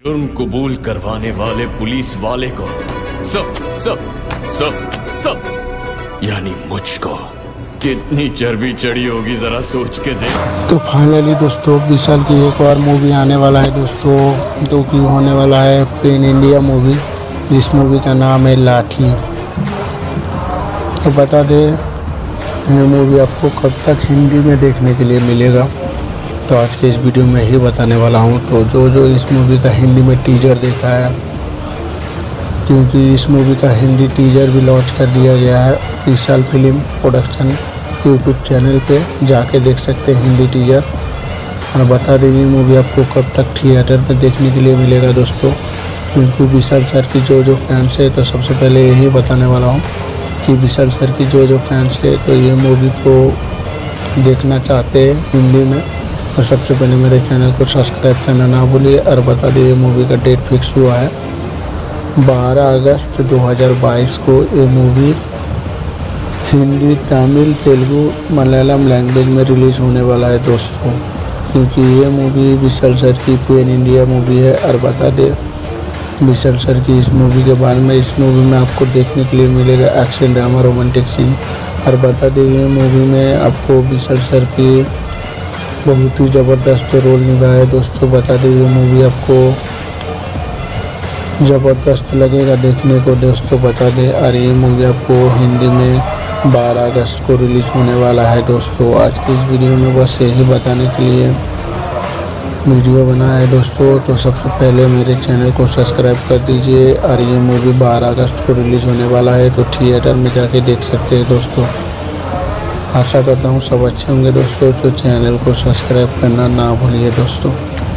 जुर्म कबूल करवाने वाले पुलिस वाले को सब सब सब सब यानी मुझको कितनी चर्बी चढ़ी होगी जरा सोच के देख। तो फाइनली दोस्तों विशाल की एक और मूवी आने वाला है दोस्तों, जो कि होने वाला है पेन इंडिया मूवी। इस मूवी का नाम है लाठी। तो बता दे ये मूवी आपको कब तक हिंदी में देखने के लिए मिलेगा, तो आज के इस वीडियो में ही बताने वाला हूं। तो जो इस मूवी का हिंदी में टीजर देखा है, क्योंकि इस मूवी का हिंदी टीजर भी लॉन्च कर दिया गया है Vishal film production YouTube channel पे, जाके देख सकते हैं हिंदी टीजर। और बता दें ये मूवी आपको कब तक थिएटर में देखने के लिए मिलेगा दोस्तों, क्योंकि विशाल सर की जो फैंस है, तो सबसे पहले यही बताने वाला हूँ कि विशाल सर की जो फैंस है तो ये मूवी को देखना चाहते हैं हिंदी में, तो सबसे पहले मेरे चैनल को सब्सक्राइब करना ना भूलिए। और बता दें ये मूवी का डेट फिक्स हुआ है 12 अगस्त 2022 को। ये मूवी हिंदी, तमिल, तेलुगु, मलयालम लैंग्वेज में रिलीज़ होने वाला है दोस्तों, क्योंकि ये मूवी विशाल सर की पेन इंडिया मूवी है। और बता दें विशाल सर की इस मूवी के बारे में, इस मूवी में आपको देखने के लिए मिलेगा एक्शन, ड्रामा, रोमांटिक सीन। और बता दें ये मूवी में आपको विशाल सर की बहुत ही ज़बरदस्त रोल निभाया है दोस्तों। बता दें ये मूवी आपको ज़बरदस्त लगेगा देखने को दोस्तों, बता दें। और ये मूवी आपको हिंदी में 12 अगस्त को रिलीज़ होने वाला है दोस्तों। आज की इस वीडियो में बस यही बताने के लिए वीडियो बनाया है दोस्तों। तो सबसे पहले मेरे चैनल को सब्सक्राइब कर दीजिए। और ये मूवी 12 अगस्त को रिलीज़ होने वाला है, तो थिएटर में जाके देख सकते हैं दोस्तों। आशा करता हूँ सब अच्छे होंगे दोस्तों, तो चैनल को सब्सक्राइब करना ना भूलिए दोस्तों।